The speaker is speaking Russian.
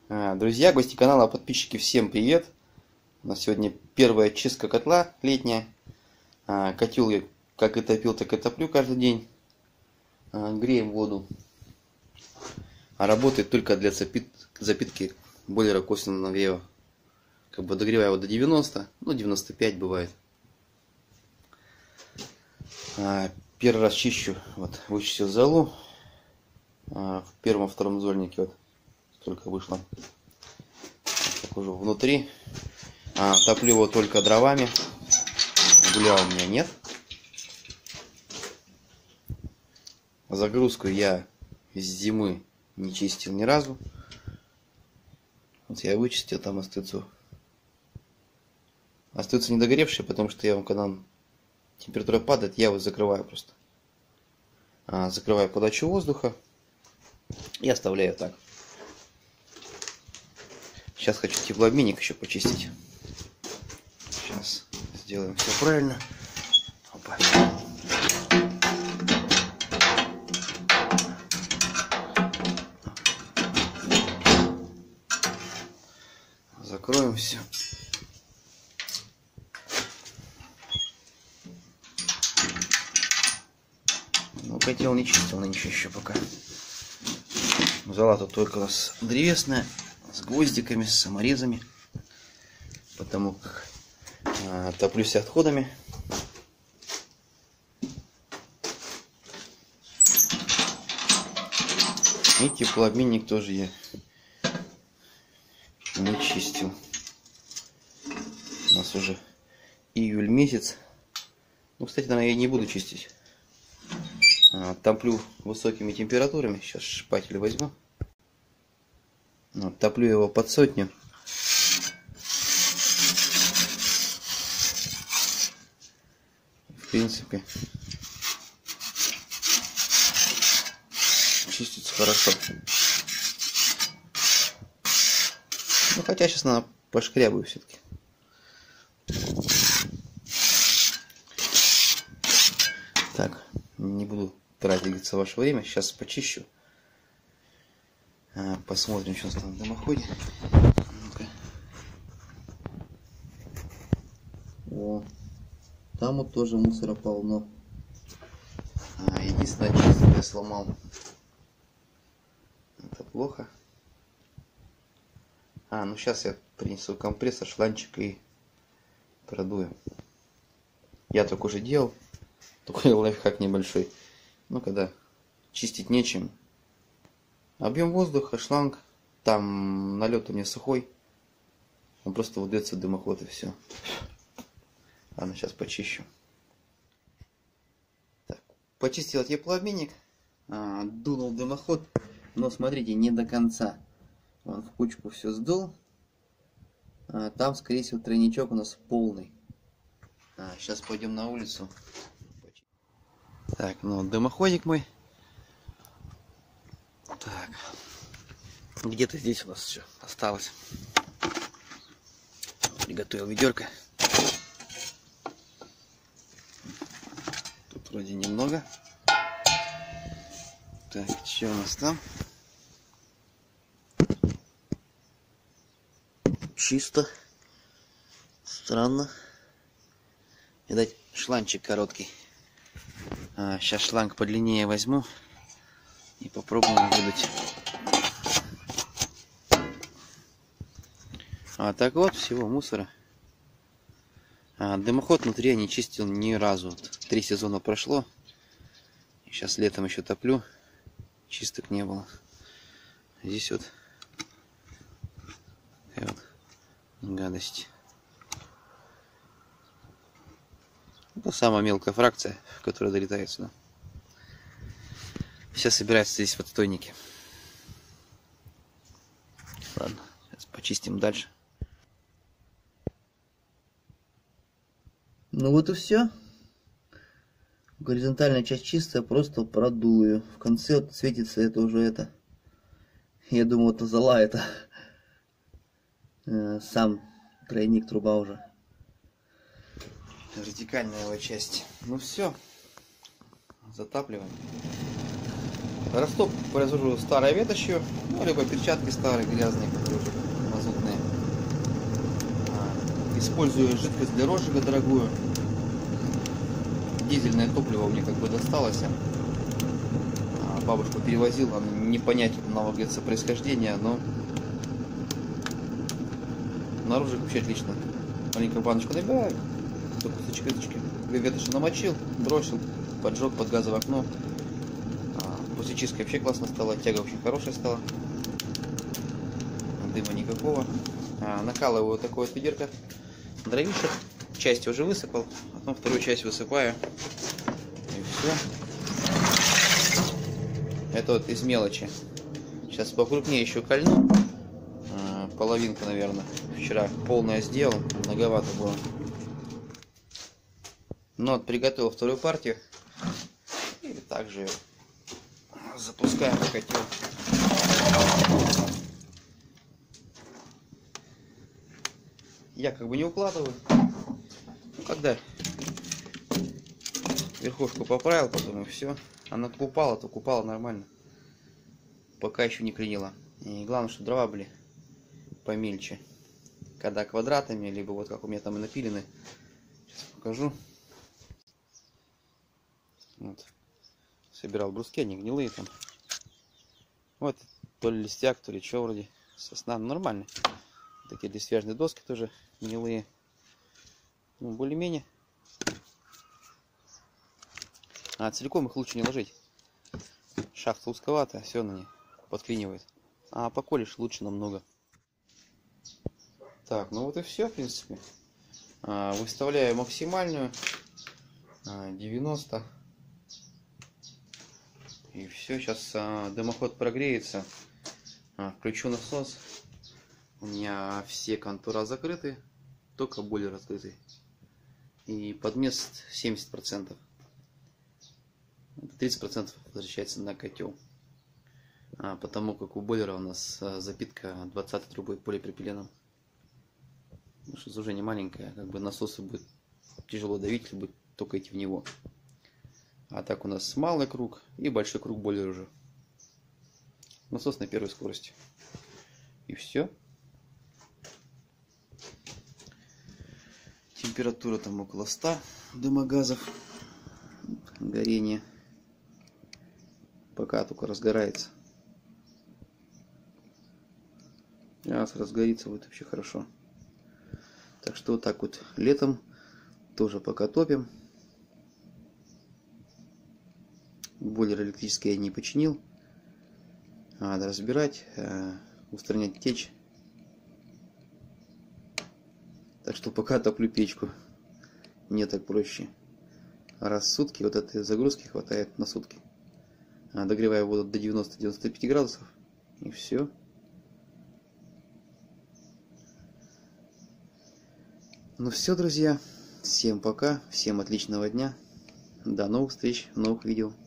Друзья, гости канала, подписчики, всем привет! У нас сегодня первая чистка котла летняя. Котел я как и топил, так и топлю каждый день. Греем воду. Работает только для запитки бойлера косвенного нагрева. Как бы догреваю его до 90, ну 95 бывает. Первый раз чищу, вот, вычистил золу. В первом-втором зольнике вот только вышло. Так уже внутри. Топлю его только дровами. Угля у меня нет. Загрузку я с зимы не чистил ни разу. Вот я вычистил, там остаются недогоревшие, потому что я вам, когда температура падает, я его закрываю просто. Закрываю подачу воздуха и оставляю так. Сейчас хочу теплообменник еще почистить. Сейчас сделаем все правильно. Опа. Закроем все. Ну, котел не чистил, нынче еще пока. Зола тут только у нас древесная, с гвоздиками, с саморезами. Потому как топлюсь отходами. И теплообменник тоже я не чистил. У нас уже июль месяц. Ну, кстати, наверное, я не буду чистить. Топлю высокими температурами. Сейчас шпатель возьму. Вот, топлю его под 100. В принципе, чистится хорошо. Ну, хотя сейчас надо пошкрябаю все-таки. Так, не буду тратить ваше время. Сейчас почищу. Посмотрим, что у нас там в дымоходе. Ну-ка. О, там вот тоже мусора полно. Единственное, чистку я сломал. Это плохо. Ну сейчас я принесу компрессор, шланчик и продую. Я только уже делал. Такой лайфхак небольшой. Ну, когда чистить нечем. Объем воздуха, шланг. Там налет у меня сухой. Он просто выдается в дымоход и все. Ладно, сейчас почищу. Так, почистил теплообменник. Дунул дымоход. Но смотрите, не до конца. Он в кучку все сдул. Там, скорее всего, тройничок у нас полный. Сейчас пойдем на улицу. Так, ну дымоходик мой. Так. Где-то здесь у нас все осталось. Приготовил ведерко. Тут вроде немного. Так, что у нас там? Чисто. Странно. Видать, шланчик короткий. Сейчас шланг подлиннее возьму и попробуем выдуть. Так вот, всего мусора. Дымоход внутри я не чистил ни разу. 3 сезона прошло. И сейчас летом еще топлю. Чисток не было. Здесь вот такая вот гадость. Это самая мелкая фракция, которая долетает сюда. Сейчас собирается здесь в отстойнике. Ладно, сейчас почистим дальше. Ну вот и все. Горизонтальная часть чистая, просто продую. В конце вот светится это уже это. Я думаю, это зола, это сам тройник, труба уже. Вертикальная его часть. Ну все. Затапливаем. Растоп произвожу старой ветошью, ну, либо перчатки старые, грязные, которые уже мазутные. Использую жидкость для розжига дорогую. Дизельное топливо у меня как бы досталось. Бабушка перевозила, не понять говорится, происхождения, но на розжиг вообще отлично. Маленькую баночку набираю, до кусочек ветоши намочил, бросил, поджег под газовое окно. После чистки вообще классно стало, тяга очень хорошая стала, дыма никакого. Накалываю вот такое вот ведерко дровишек, часть уже высыпал, потом вторую часть высыпаю, и все. Это вот из мелочи. Сейчас покрупнее еще кольну, половинку, наверное. Вчера полное сделал, многовато было. Но вот приготовил вторую партию и также запускаем в котел. Я как бы не укладываю. Когда верхушку поправил, потом и все. Она то упала нормально. Пока еще не клинила. И главное, чтобы дрова были помельче. Когда квадратами, либо вот как у меня там и напилены. Сейчас покажу. Вот. Собирал бруски, они гнилые там. Вот, то ли листяк, то ли что вроде. Сосна, ну, нормально. Такие десвяжные доски тоже гнилые. Ну, более-менее. Целиком их лучше не ложить. Шахта узковатая, все на ней подклинивает. А поколешь лучше намного. Так, ну вот и все, в принципе. Выставляю максимальную 90. И все, сейчас дымоход прогреется. Включу насос. У меня все контура закрыты, только бойлер открытый. И подмест 70%. 30% возвращается на котел. Потому как у бойлера у нас запитка 20 трубой полипропиленом. Потому что сужение маленькое, как бы насосы будет тяжело давить, если будет только идти в него. А так у нас малый круг и большой круг бойлера уже. Насос на первой скорости. И все. Температура там около 100 дымогазов. Горение. Пока только разгорается. Раз разгорится, будет вообще хорошо. Так что вот так вот летом тоже пока топим. Бойлер электрический я не починил. Надо разбирать, устранять течь. Так что пока топлю печку. Мне так проще. Раз в сутки вот этой загрузки хватает на сутки. Догреваю воду до 90-95 градусов. И все. Ну все, друзья. Всем пока. Всем отличного дня. До новых встреч в новых видео.